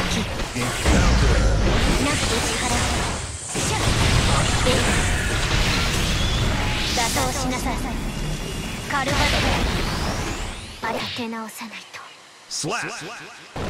きなく打ち払う。シャッ打倒しなさい。カルバットあれ立て直さないと。